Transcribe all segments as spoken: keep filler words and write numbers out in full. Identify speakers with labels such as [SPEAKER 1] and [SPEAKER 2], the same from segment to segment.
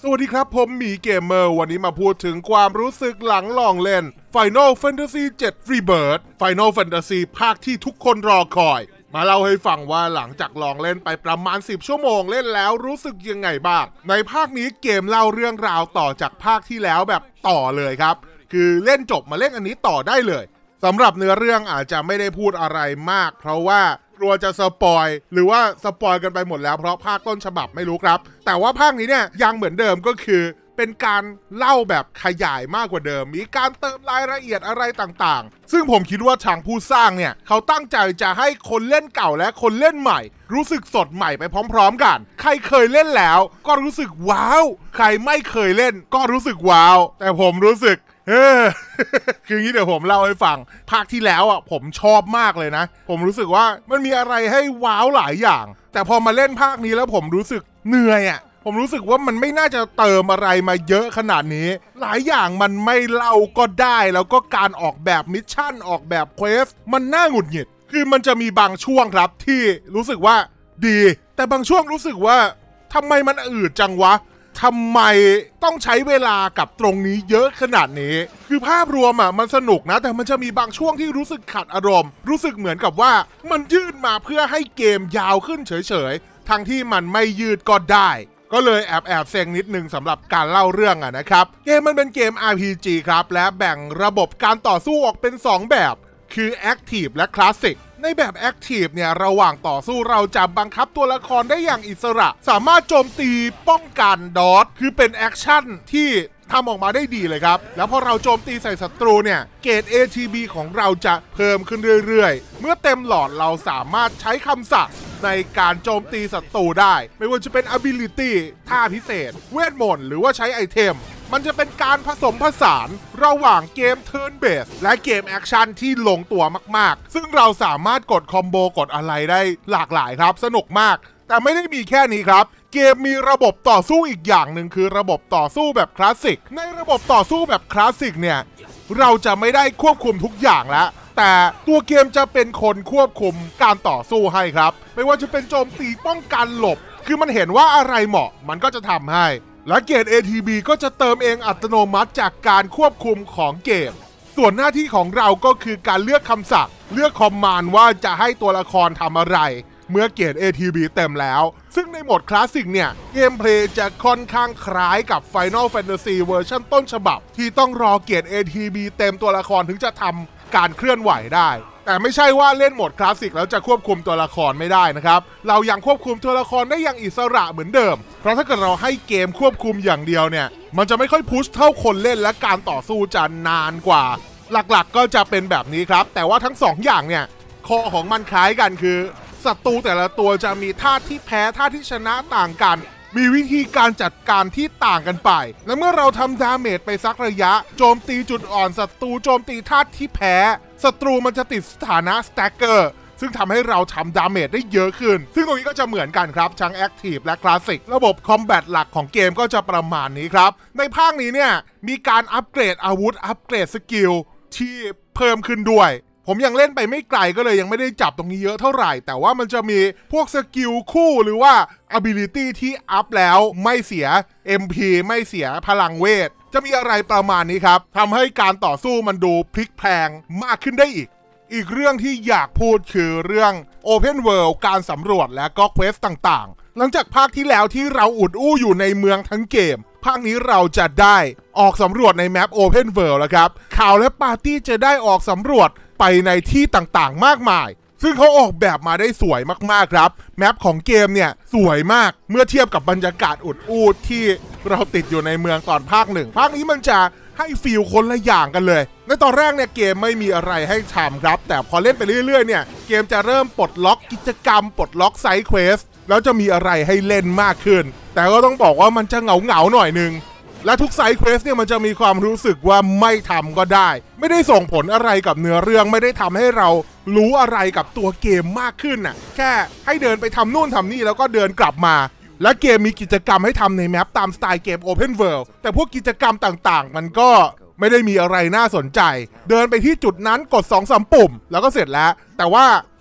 [SPEAKER 1] สวัสดีครับผมหมีเกมเมอร์วันนี้มาพูดถึงความรู้สึกหลังลองเล่น Final Fantasy เซเว่น Rebirth Final Fantasy ภาคที่ทุกคนรอคอยมาเล่าให้ฟังว่าหลังจากลองเล่นไปประมาณสิบชั่วโมงเล่นแล้วรู้สึกยังไงบ้างในภาคนี้เกมเล่าเรื่องราวต่อจากภาคที่แล้วแบบต่อเลยครับคือเล่นจบมาเล่นอันนี้ต่อได้เลยสำหรับเนื้อเรื่องอาจจะไม่ได้พูดอะไรมากเพราะว่ากลัวจะสปอยหรือว่าสปอยกันไปหมดแล้วเพราะภาคต้นฉบับไม่รู้ครับแต่ว่าภาคนี้เนี่ยยังเหมือนเดิมก็คือเป็นการเล่าแบบขยายมากกว่าเดิมมีการเติมรายละเอียดอะไรต่างๆซึ่งผมคิดว่าทางผู้สร้างเนี่ยเขาตั้งใจจะให้คนเล่นเก่าและคนเล่นใหม่รู้สึกสดใหม่ไปพร้อมๆกันใครเคยเล่นแล้วก็รู้สึกว้าวใครไม่เคยเล่นก็รู้สึกว้าวแต่ผมรู้สึกเออ คืองี้เดี๋ยวผมเล่าให้ฟังภาคที่แล้วอ่ะผมชอบมากเลยนะผมรู้สึกว่ามันมีอะไรให้ว้าวหลายอย่างแต่พอมาเล่นภาคนี้แล้วผมรู้สึกเหนื่อยอ่ะผมรู้สึกว่ามันไม่น่าจะเติมอะไรมาเยอะขนาดนี้หลายอย่างมันไม่เล่าก็ได้แล้วก็การออกแบบมิชชั่นออกแบบเควสมันน่าหงุดหงิดคือมันจะมีบางช่วงครับที่รู้สึกว่าดีแต่บางช่วงรู้สึกว่าทำไมมันอืดจังวะทำไมต้องใช้เวลากับตรงนี้เยอะขนาดนี้คือภาพรวมอ่ะมันสนุกนะแต่มันจะมีบางช่วงที่รู้สึกขัดอารมณ์รู้สึกเหมือนกับว่ามันยืดมาเพื่อให้เกมยาวขึ้นเฉยๆทั้งที่มันไม่ยืดก็ได้ก็เลยแอบแอบเซ็งนิดนึงสำหรับการเล่าเรื่องอ่ะนะครับเกมมันเป็นเกม อาร์ พี จี ครับและแบ่งระบบการต่อสู้ออกเป็นสองแบบคือ Active และ Classic ในแบบ Active เนี่ยระหว่างต่อสู้เราจะบังคับตัวละครได้อย่างอิสระสามารถโจมตีป้องกันดอทคือเป็นแอคชั่นที่ทำออกมาได้ดีเลยครับแล้วพอเราโจมตีใส่ศัตรูเนี่ยเกรด เอ ที บี ของเราจะเพิ่มขึ้นเรื่อยๆเมื่อเต็มหลอดเราสามารถใช้คำสั่งในการโจมตีศัตรูได้ไม่ว่าจะเป็น ability ท่าพิเศษเวทมนต์หรือว่าใช้ไอเทมมันจะเป็นการผสมผสานระหว่างเกม Turn Based และเกมแอคชั่นที่ลงตัวมากๆซึ่งเราสามารถกดคอมโบกดอะไรได้หลากหลายครับสนุกมากแต่ไม่ได้มีแค่นี้ครับเกมมีระบบต่อสู้อีกอย่างหนึ่งคือระบบต่อสู้แบบคลาสสิกในระบบต่อสู้แบบคลาสสิกเนี่ยเราจะไม่ได้ควบคุมทุกอย่างแล้วแต่ตัวเกมจะเป็นคนควบคุมการต่อสู้ให้ครับไม่ว่าจะเป็นโจมตีป้องกันหลบคือมันเห็นว่าอะไรเหมาะมันก็จะทำให้และเกรด เอ ที บี ก็จะเติมเองอัตโนมัติจากการควบคุมของเกมส่วนหน้าที่ของเราก็คือการเลือกคำสั่งเลือกคอมมานด์ว่าจะให้ตัวละครทำอะไรเมื่อเกรด เอ ที บี เต็มแล้วซึ่งในโหมดคลาสสิกเนี่ยเกมเพลย์จะค่อนข้างคล้ายกับ Final Fantasy เวอร์ชันต้นฉบับที่ต้องรอเกรด เอ ที บี เต็มตัวละครถึงจะทำการเคลื่อนไหวได้แต่ไม่ใช่ว่าเล่นโหมดคลาสสิกแล้วจะควบคุมตัวละครไม่ได้นะครับเรายังควบคุมตัวละครได้อย่างอิสระเหมือนเดิมเพราะถ้าเกิดเราให้เกมควบคุมอย่างเดียวเนี่ยมันจะไม่ค่อยพุชเท่าคนเล่นและการต่อสู้จะนานกว่าหลักๆก็จะเป็นแบบนี้ครับแต่ว่าทั้งสองอย่างเนี่ยคอของมันคล้ายกันคือศัตรูแต่ละตัวจะมีท่าที่แพ้ท่าที่ชนะต่างกันมีวิธีการจัดการที่ต่างกันไปและเมื่อเราทำดาเมจไปสักระยะโจมตีจุดอ่อนศัตรูโจมตีท่าที่แพ้ศัตรูมันจะติดสถานะสแต็กเกอร์ซึ่งทำให้เราทำดาเมจได้เยอะขึ้นซึ่งตรงนี้ก็จะเหมือนกันครับทั้ง Active และ Classic ระบบคอมแบทหลักของเกมก็จะประมาณนี้ครับในภาคนี้เนี่ยมีการอัปเกรดอาวุธอัปเกรดสกิลที่เพิ่มขึ้นด้วยผมยังเล่นไปไม่ไกลก็เลยยังไม่ได้จับตรงนี้เยอะเท่าไหร่แต่ว่ามันจะมีพวกสกิลคู่หรือว่า ability ที่อัพแล้วไม่เสีย เอ็ม พี ไม่เสียพลังเวทจะมีอะไรประมาณนี้ครับทำให้การต่อสู้มันดูพลิกแพลงมากขึ้นได้อีกอีกเรื่องที่อยากพูดคือเรื่อง Open World การสำรวจและก็เควสต่างๆหลังจากภาคที่แล้วที่เราอุดอู้อยู่ในเมืองทั้งเกมภาคนี้เราจะได้ออกสำรวจในแมป Open World แล้วครับข่าวและปาร์ตี้จะได้ออกสำรวจไปในที่ต่างๆมากมายซึ่งเขาออกแบบมาได้สวยมากๆครับแมปของเกมเนี่ยสวยมากเมื่อเทียบกับบรรยากาศอุดอู้ที่เราติดอยู่ในเมืองตอนภาคหนึ่งภาคนี้มันจะให้ฟีลคนละอย่างกันเลยในตอนแรกเนี่ยเกมไม่มีอะไรให้ทำครับแต่พอเล่นไปเรื่อยๆเนี่ยเกมจะเริ่มปลดล็อกกิจกรรมปลดล็อกไซด์เควสแล้วจะมีอะไรให้เล่นมากขึ้นแต่ก็ต้องบอกว่ามันจะเหงาๆหน่อยนึงและทุกไซด์เควสเนี่ยมันจะมีความรู้สึกว่าไม่ทำก็ได้ไม่ได้ส่งผลอะไรกับเนื้อเรื่องไม่ได้ทำให้เรารู้อะไรกับตัวเกมมากขึ้นน่ะแค่ให้เดินไปทำนู่นทำนี่แล้วก็เดินกลับมาและเกมมีกิจกรรมให้ทำในแมปตามสไตล์เกม Open World แต่พวกกิจกรรมต่างๆมันก็ไม่ ไม่ได้มีอะไรน่าสนใจเดินไปที่จุดนั้นกด สองสาม ปุ่มแล้วก็เสร็จแล้วแต่ว่า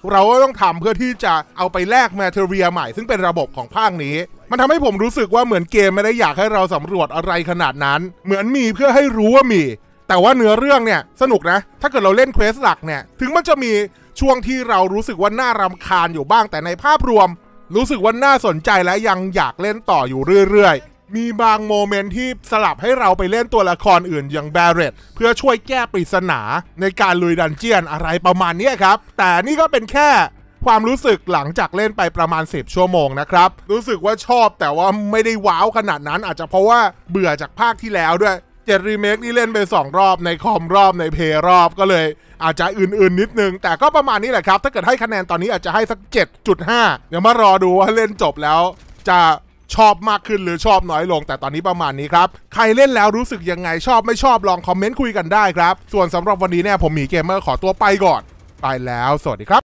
[SPEAKER 1] เราก็ต้องทำเพื่อที่จะเอาไปแลกแมทเทอเรียใหม่ซึ่งเป็นระบบของภาคนี้มันทำให้ผมรู้สึกว่าเหมือนเกมไม่ได้อยากให้เราสำรวจอะไรขนาดนั้นเหมือนมีเพื่อให้รู้ว่ามีแต่ว่าเนื้อเรื่องเนี่ยสนุกนะถ้าเกิดเราเล่นเควสหลักเนี่ยถึงมันจะมีช่วงที่เรารู้สึกว่าน่ารำคาญอยู่บ้างแต่ในภาพรวมรู้สึกว่าน่าสนใจและยังอยากเล่นต่ออยู่เรื่อยๆมีบางโมเมนต์ที่สลับให้เราไปเล่นตัวละครอื่นอย่างแบร์เรตเพื่อช่วยแก้ปริศนาในการลุยดันเจียนอะไรประมาณนี้ครับแต่นี่ก็เป็นแค่ความรู้สึกหลังจากเล่นไปประมาณสิบชั่วโมงนะครับรู้สึกว่าชอบแต่ว่าไม่ได้ว้าวขนาดนั้นอาจจะเพราะว่าเบื่อจากภาคที่แล้วด้วยเจ็ดรีเมคนี่เล่นไปสองรอบในคอมรอบในเพย์รอบก็เลยอาจจะอื่นๆนิดนึงแต่ก็ประมาณนี้แหละครับถ้าเกิดให้คะแนนตอนนี้อาจจะให้สัก เจ็ดจุดห้า เดี๋ยวมารอดูว่าเล่นจบแล้วจะชอบมากขึ้นหรือชอบน้อยลงแต่ตอนนี้ประมาณนี้ครับใครเล่นแล้วรู้สึกยังไงชอบไม่ชอบลองคอมเมนต์คุยกันได้ครับส่วนสำหรับวันนี้เนี่ยผมหมีเกมเมอร์ขอตัวไปก่อนไปแล้วสวัสดีครับ